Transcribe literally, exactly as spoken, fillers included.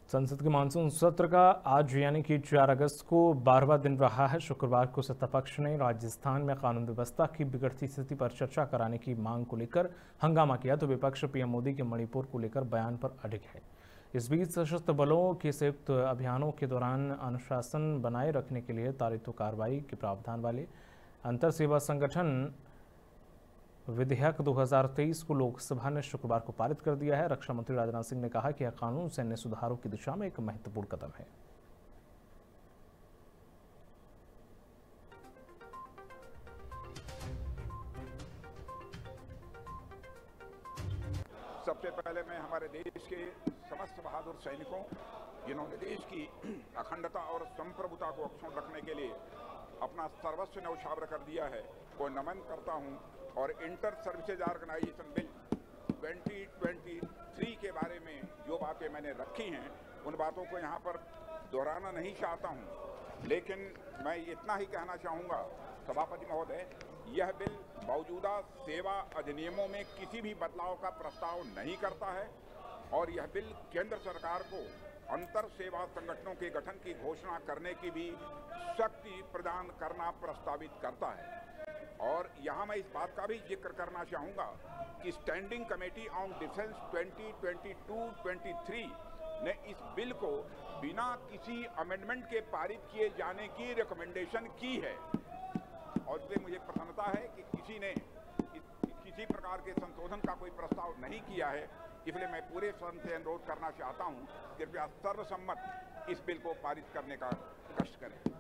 संसद के मानसून सत्र का आज यानी कि चार अगस्त को बारहवां दिन रहा है। शुक्रवार को सत्तापक्ष ने राजस्थान में कानून व्यवस्था की बिगड़ती स्थिति पर चर्चा कराने की मांग को लेकर हंगामा किया, तो विपक्ष पीएम मोदी के मणिपुर को लेकर बयान पर अडिग है। इस बीच सशस्त्र बलों के संयुक्त अभियानों के दौरान अनुशासन बनाए रखने के लिए त्वरित कार्रवाई के प्रावधान वाले अंतर सेवा संगठन विधेयक दो हज़ार तेईस को लोकसभा ने शुक्रवार को पारित कर दिया है। रक्षा मंत्री राजनाथ सिंह ने कहा कि यह कानून सैन्य सुधारों की दिशा में एक महत्वपूर्ण कदम है। सबसे पहले मैं हमारे देश के समस्त बहादुर सैनिकों, जिन्होंने देश की अखंडता और संप्रभुता को अक्षुण्ण रखने के लिए अपना सर्वस्व न्यौछावर कर दिया है, को नमन करता हूं। और inter services organisation bill twenty twenty three के बारे में जो बातें मैंने रखी हैं, उन बातों को यहाँ पर दोहराना नहीं चाहता हूँ, लेकिन मैं इतना ही कहना चाहूँगा सभापति महोदय, यह बिल मौजूदा सेवा अधिनियमों में किसी भी बदलाव का प्रस्ताव नहीं करता है और यह बिल केंद्र सरकार को अंतर सेवा संगठनों के गठन की घोषणा करने की भी शक्ति प्रदान करना प्रस्तावित करता है। और यहाँ मैं इस बात का भी जिक्र करना चाहूँगा कि standing committee on defence twenty twenty two twenty three ने इस बिल को बिना किसी अमेंडमेंट के पारित किए जाने की रिकमेंडेशन की है और इसलिए मुझे प्रसन्नता है कि किसी ने इस, किसी प्रकार के संशोधन का कोई प्रस्ताव नहीं किया है। इसलिए मैं पूरे सदन से अनुरोध करना चाहता हूँ, कृपया सर्वसम्मत इस बिल को पारित करने का कष्ट करें।